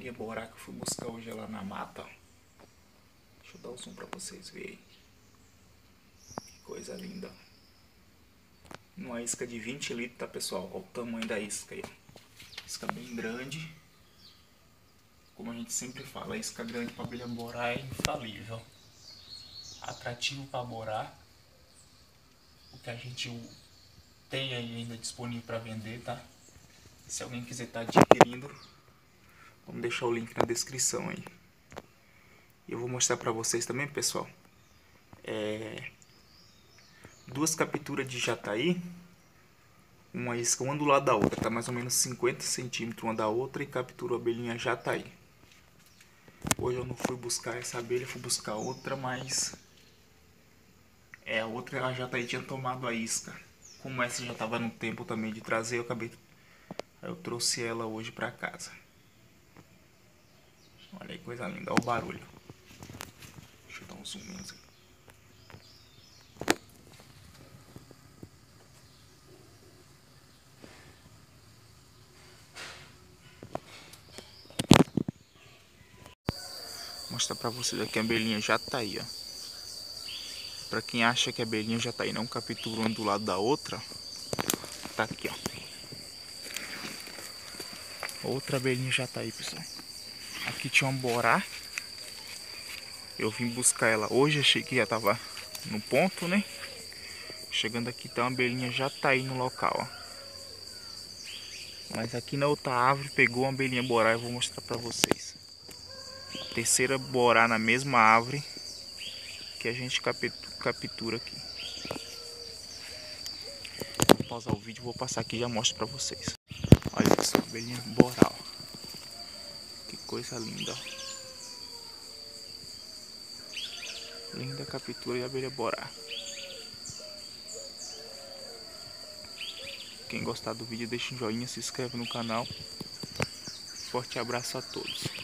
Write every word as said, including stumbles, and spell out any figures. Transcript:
abelhinha borá que eu fui buscar hoje lá na mata, ó. Deixa eu dar o zoom pra vocês verem. Que coisa linda. Numa isca de vinte litros, tá, pessoal? Olha o tamanho da isca aí, ó. Isca bem grande. Como a gente sempre fala, a isca grande para abelha borá é infalível. Atrativo para borá. O que a gente tem aí ainda disponível para vender, tá? Se alguém quiser estar tá adquirindo, vamos deixar o link na descrição aí. E eu vou mostrar para vocês também, pessoal, é... duas capturas de jataí. Uma isca uma do lado da outra, tá mais ou menos cinquenta centímetros uma da outra, e captura a abelhinha jataí. Hoje eu não fui buscar essa abelha, fui buscar outra, mas é, a outra a jataí tinha tomado a isca. Como essa já estava no tempo também de trazer, eu acabei, eu trouxe ela hoje para casa. Olha aí, coisa linda, olha o barulho. Deixa eu dar um zoom menos aqui. Vou mostrar pra vocês aqui a abelhinha jataí, ó. Pra quem acha que a abelhinha jataí não captura uma do lado da outra, tá aqui, ó. Outra abelhinha jataí, pessoal. Aqui tinha uma borá. Eu vim buscar ela hoje, achei que já tava no ponto, né? Chegando aqui tá uma abelhinha jataí no local, ó. Mas aqui na outra árvore pegou uma abelhinha borá, eu vou mostrar pra vocês. Terceira borá na mesma árvore que a gente captura aqui. Vou pausar o vídeo, vou passar aqui e já mostro pra vocês. Olha só, abelhinha borá, ó. Que coisa linda, ó. Linda captura de abelha borá. Quem gostar do vídeo deixa um joinha, se inscreve no canal. Forte abraço a todos.